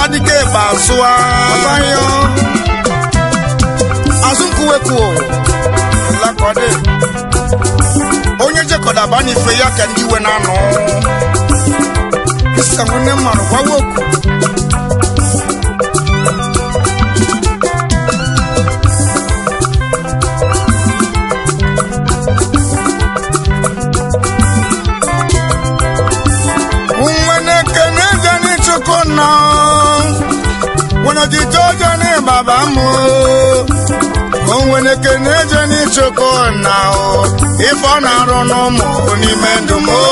dike bazua abayo azunkuweku la kode onye je koda bani fe ya ka ndi we na no kisa ngone maro kwa woku Wana di jojo ni baba mo Onwene keneje ni choko na o Ifo na rono mo ni mendo mo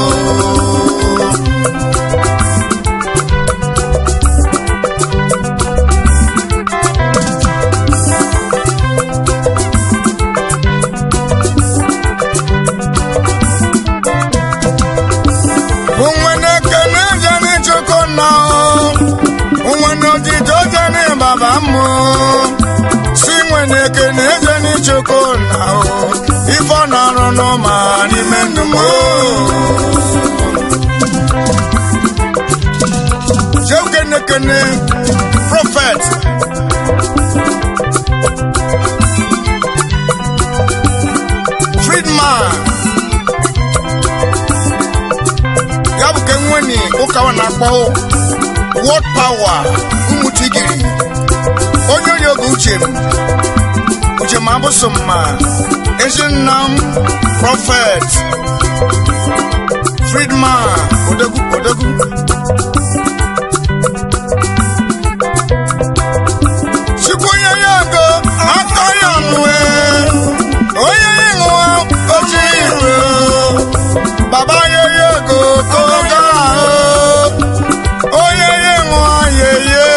Onwene keneje ni choko na o Onwene di jojo ni baba mo Singwene keneje ni choko na o Ifo na rono ma ni mendo mo Jokene kene prophet Friedman Yabu kenweni ukawa na kwao Word power umutigiri Onyo yoga Uchem abusuma Asian nam prophet Friedman Odagu Shibuya yago Akoyanwe Oye ngwa Ojiru Baba yago Koga Oye ngwa yeye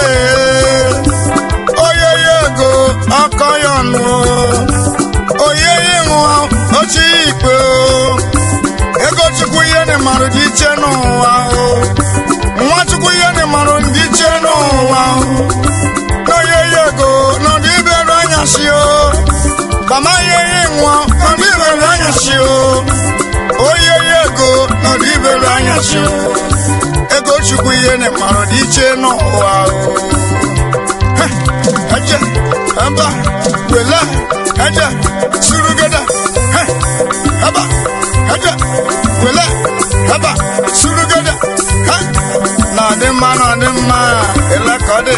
Oye yago Akoyanwe Oye ngwa Ojiru Ego chukuye ne maru di cheno wao Nwa chukuye ne maru di cheno wao No yego no di beru anyashio Bama nwa no di beru anyashio Oye yego no di beru anyashio Ego chukuye ne maru di cheno wao Aja aba wela aja surugada aba aja wela aba surugada na de ma ela kode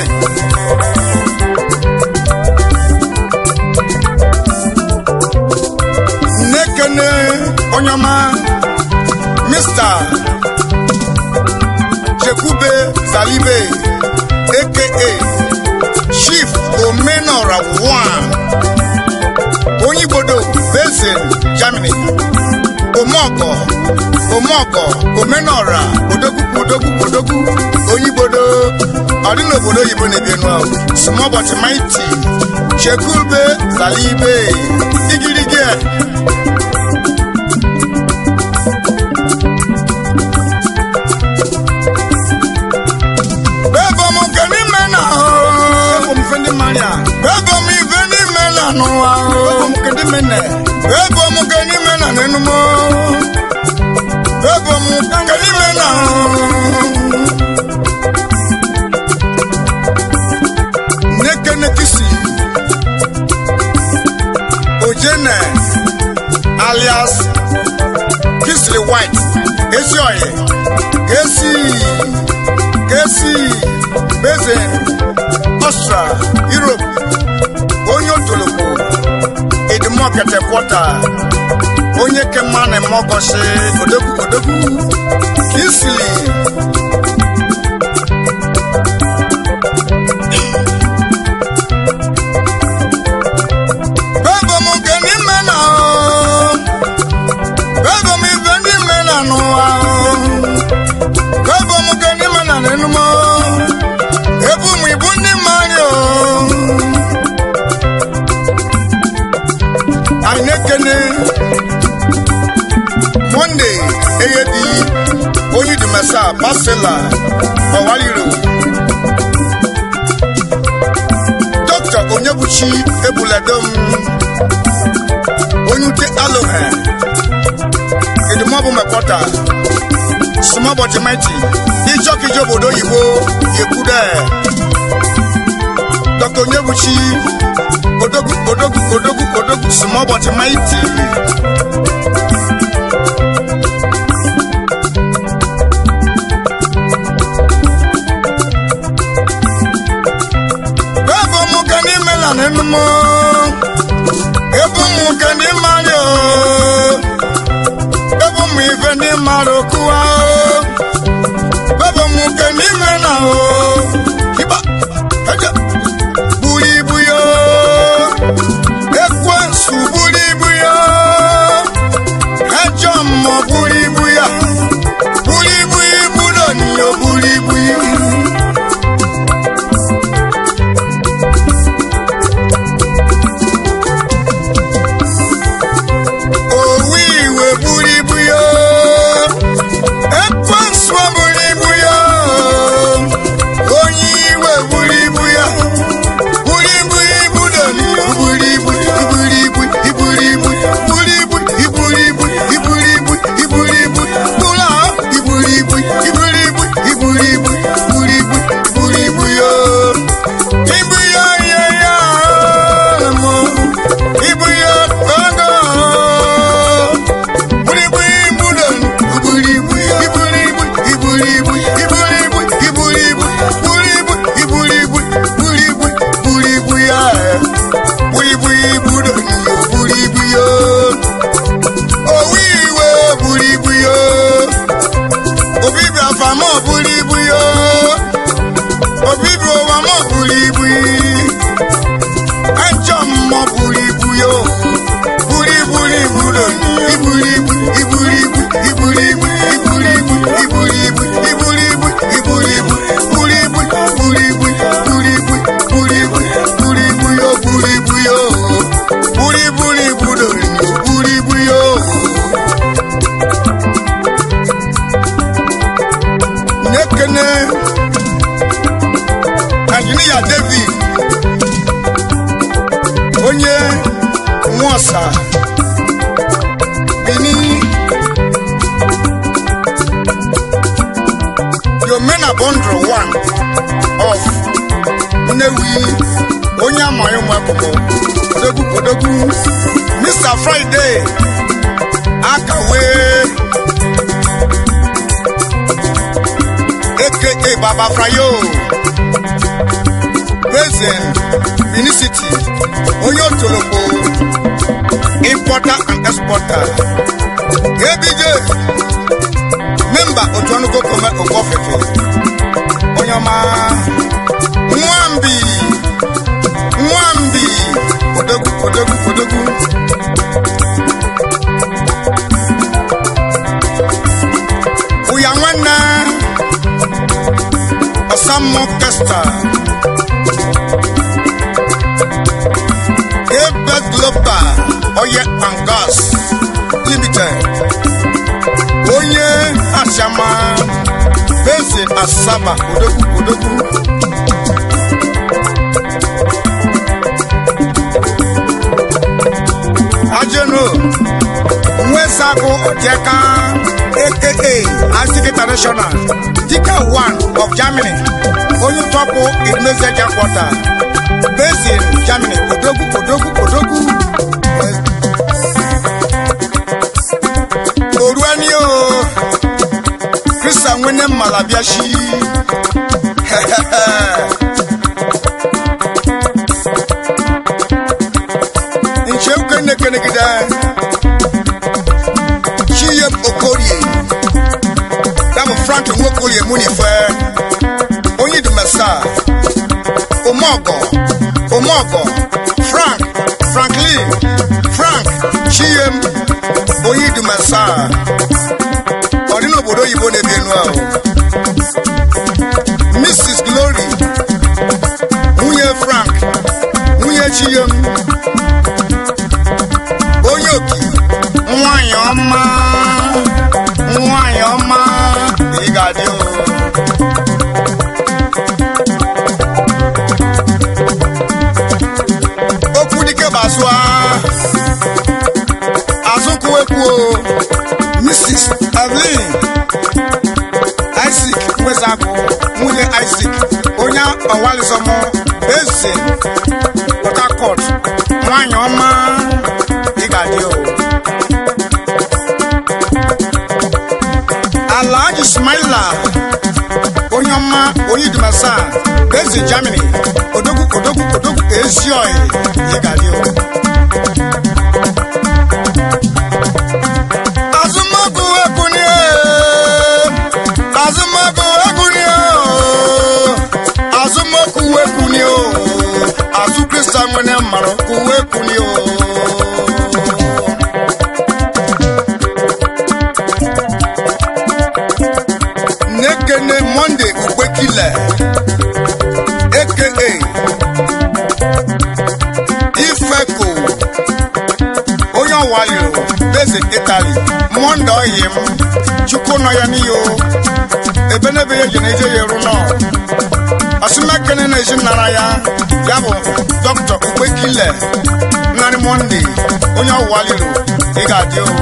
nekene onyama Mr. Jekube Zalibe aka Chief Omenora 1 Onyibodo Basin Germany Omogo Omenora Odogu Onyibodo Adino Bodo Yibo Nebienwa Small but mighty Jekube Zalibe Igirige Bebo mi veni mena noa Bebo mukeni mena Bebo mukeni mena nenumo Bebo mukeni mena Nekene kisi Ojene alias Kisly White Esi oye Kesi Basin Austria, Europe, Onyo Tuluku, Edmokete Quarter, Onye Kemane Mokoshi, Odogu, Kisly, Bebo Mugeni Mena, Bebo mi Vendi Mena Noa, Bebo Mugeni Mena Nenumo. Monday, AAD, Onyu di Mesa, Basela, Owaliro, Dr. Onyebuchi Ebuladom, Onyute Alohe, Edumabo Mepota, Small but mighty, Ijoki Jobodo Yibo, Yekude. Ochi Odogu small but mighty. Bebo mukani melanenumo Bebo mukani mario Bebo mwiveni marokuwa Bebo mukani menao Kiba Kaja Buribuyo Ekwensu buribuyo Hajomo buribuya Buribuyi budoniyo buribuyi David Onye Mwasa Bini Yomena Bondro 1 of Newi Onya Mayo Makomo Odogu Mr. Friday Akawe AKA Baba Frayo President Unicity Oyo Tolopo Importer and Exporter ABJ Member Otuanuko Kome Okofefe Onyama Mwambi Odogu Uyangwana Osamo Kesta Global Oil and Gas Limited Onye Ashama Benson Asaba Odogu Ajeno Mwesako Ojeka AKA Antique International Tika 1 of Germany Onye Topo Idmezeja Quarter based in Germany, Odogu. Oruanio, Christian Winem Malabiashi. In Kenegida, Chiyem Okorie, Damo Frank Mokolie Munifair, Only the Massa, Omogo, Franklin, Chiem, Oyidu Massa, Odino Bodo Yibone Benua, Mrs. Glory, Muye Frank, Muye Chiem, Oyoki, Mwayoma, Igadio. Mrs. Evelyn Isaac Mwezako Mune Isaac Onya Owalizomo Benson Harcourt nwanyị ọma ịgadị o Alhaji Ismaila onye ọma Oyidimasa Bezi Germany odogwu Ezioyi ịgadị o Azumogu Ekunye Azumoku Ekunye Azu Christian mwene maro Ekunye Nekene Monday Ukwekile aka Ifeko onye ọwalio Basic Italy Monday oyim Chukwu nọ ya n'iyo ebenebe ya jeneje yeru no asumekene na eji nara ya bụ Dr. Ukwekile nari Monday onye ọwalio ịgadị o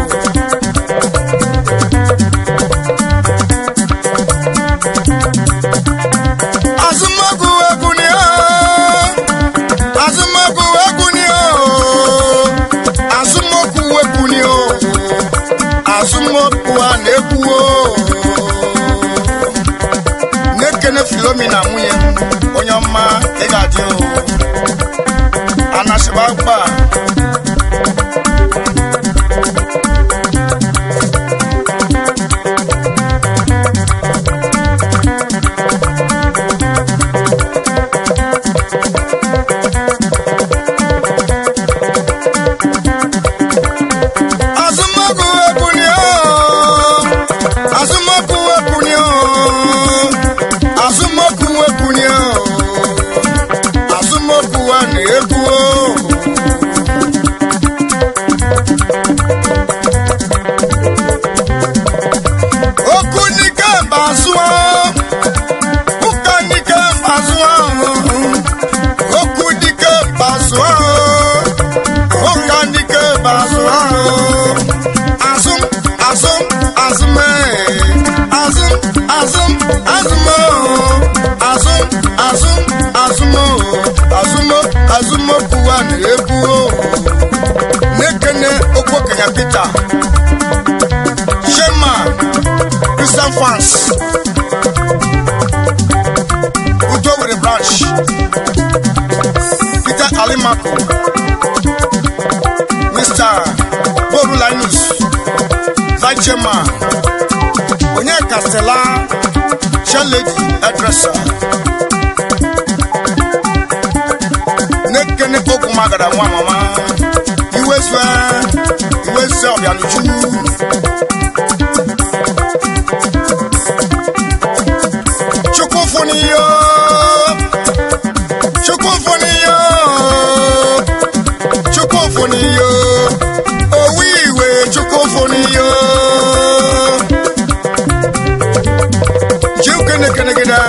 Nekene Philomena nwunye onye ọma ịgadị o Anashibagba Azumokuwa na-ebuo Nekene Okwokenya Peter Shema Christian fans Udo with a branch Peter Alimako Mr. Boru Linus Zachema Onye Castella Lady Addresser Nekene Oku Magada nwa mama Iweswe Obianuchu Chukufuniyo Owiwe Chukufuniyo Kenegeda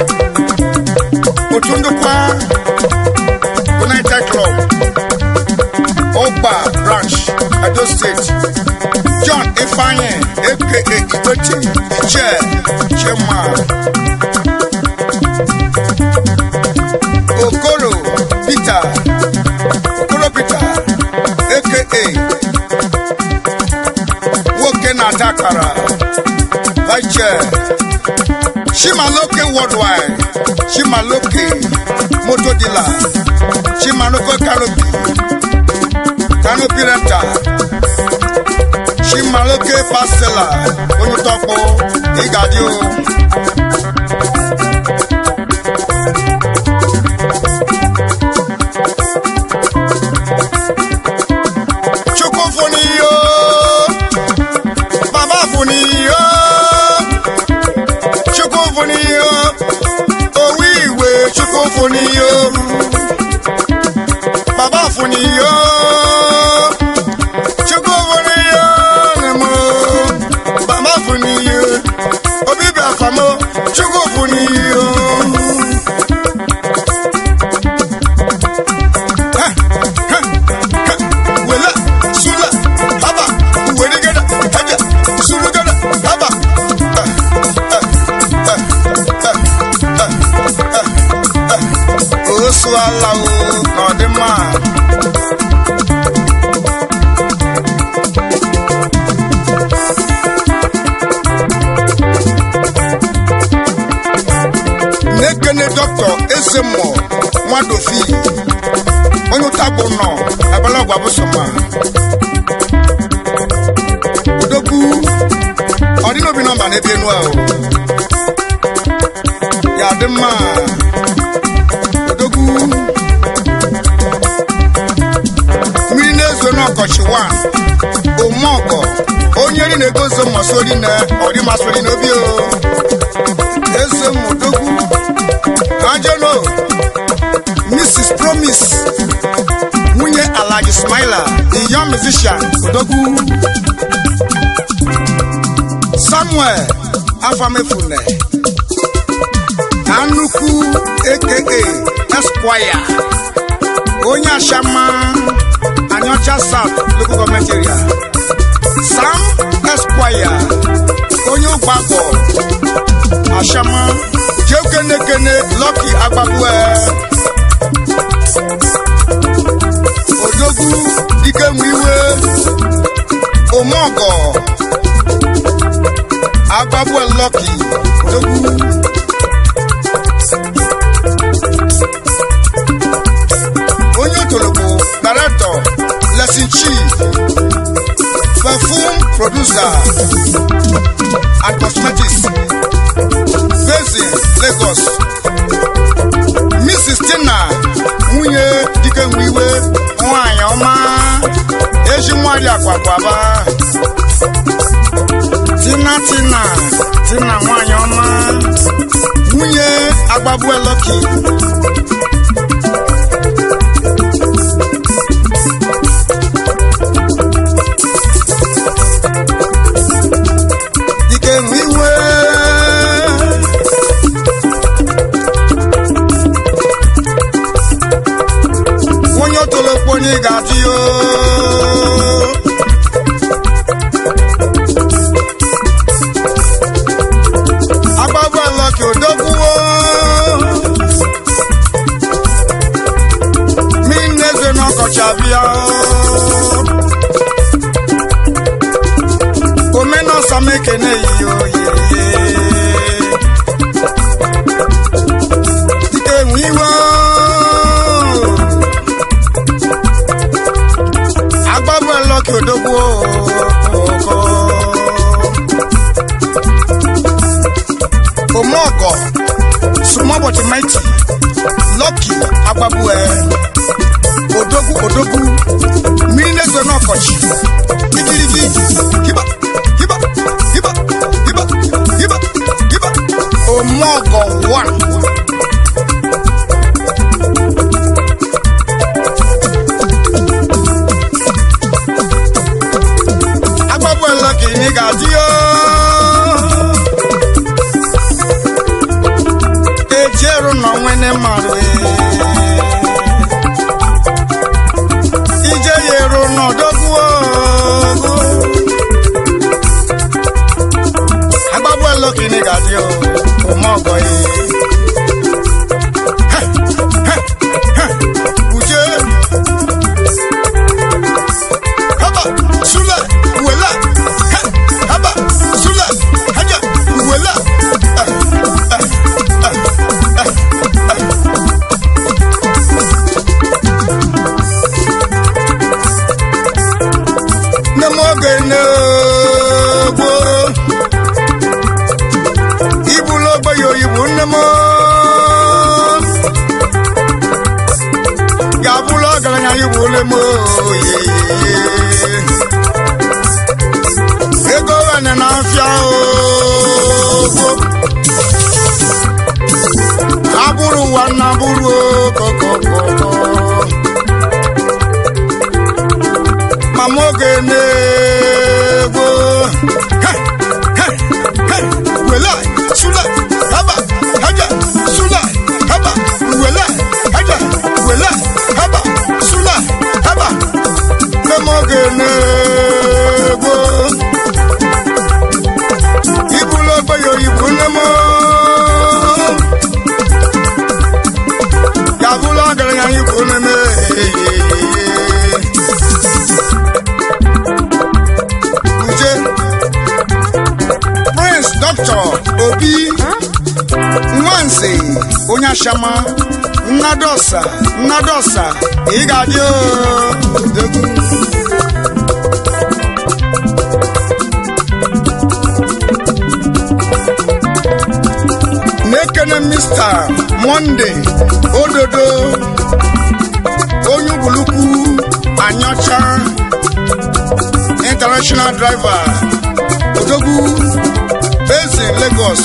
Otundukwa United Club Oba Branch Edo State John Ifanye aka Ikwete Chairman Okoro Peter aka Woke Natakara Vice Chair Shimaloke Worldwide, Shimaloke Motor Dealer, Shimaloke Canopy Rental, Shimaloke Parceller, Onutopo, Igadio. Chukufuniyo, Baba Funiyo. Chukufuniyo Baba Funiyo Chukufuniyo Nemo Baba Funiyo Obibi Afamo Chukufuniyo Wela Sula Haba Wedigada Haja Sulugada Haba Oswala Odema Nekene Doctor Ezemo Mwadofi Onyo tabo no Abala Gwabu Soma Odogu Odino bi number na ebe nwa o Ya Odema Odogu Minezo no Kochiwa Omoko Onyeri negozo masori na odi masori no bi o Eze Modogu Ajano Mrs. Promise Munye Alaji Smiler the young musician Odogu Samuel Afamefune Anuku aka Esquire Onya Shama Anyocha South local government area Sam Esquire Onyo Babo Ashama Jokene Lucky Agbabue Odogu Dike Mwiwe Omogo Agbabue Lucky Odogu Onyo Tolobo Director Lesson Chief Perfume Producer and Cosmetics based in Lagos Mrs. Tina Munye Dike Mwiwe Nwanyị ọma Eji nwari akwakwaba Tina nwanyị ọma Munye Agbabue Lucky Dike Mwiwe Onyo tolopo ni gati yo Agbabue Lucky Odogu o Mineze no kochabia Omeno samekene yo Dike Mwiwe Agbabue Lucky Odogu Omogo Sumoboti Mighty Lucky Agbabue Odogu Minezo no kochi Igirigi Hiba Omogo one Agbabue Lucky ni gadio Ejero no wene maru Ije yero no dogu Agbabue Lucky ni gadio Omogo Uje Haba Sula Uwela Haba Sula Haja Uwela Nemogene Boro Ibulo Bayo Ibunemo Gabulo Galanya Ibulemo Ego Anana Fiao Aburu Wanaburu Koko Mamogene Bo Wela Sula Haba Haja Sula Haba Wela Haja Wela Haba Sula Haba Mamogene Bo Ibulo Bayo Ibunemo Gabula Galanya Ibuneme Ashama Nadosa Igadio Nekene Mr. Monday Ododo Onyubuluku Anyocha International driver Odogu based in Lagos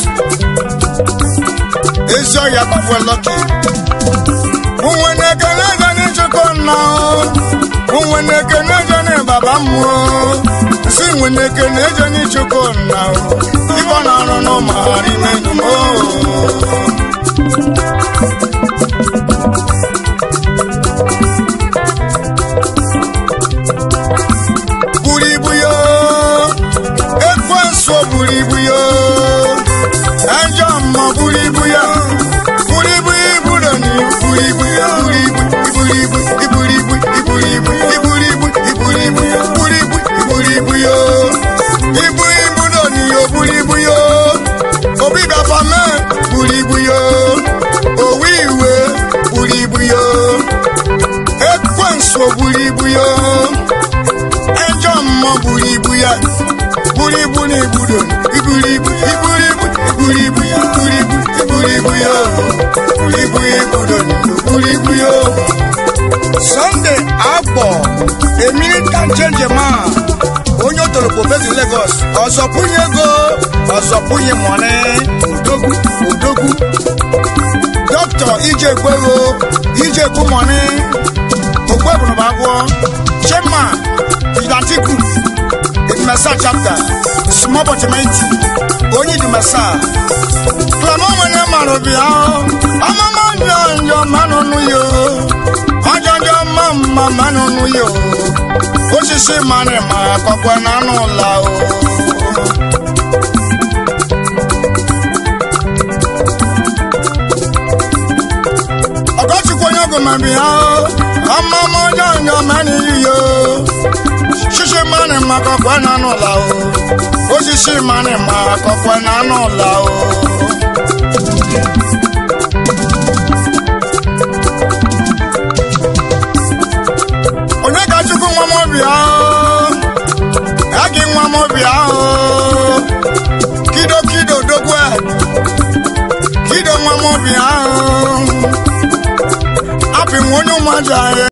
Ezio Yabafu Lucky Unwenekene jani chukona Unwenekene jani babamu Si unwenekene jani chukona Ibona no mahari menumo Buribuyo Ekwanso buribuyo Anjama buribuyo Sunday Agbo Emily can change man Onyo to the Lagos Ozopunye money Udogu Dr. EJ Gwego money Ogwebu no bagwo Chema Idantiku Massa chapter small but mighty only the Massa Clamo when a man of you I'm a man on you Aja mama man on you What you say man ma kokwana no lao Ogochi kwonyogo mabi ha I'm a man you Shishi mane makokwana no lao Oshishi mane makokwana no lao Onyeka chukwu nwamobia Agi nwamobia Kido dogwe Kido nwamobia Api mwonyo majaye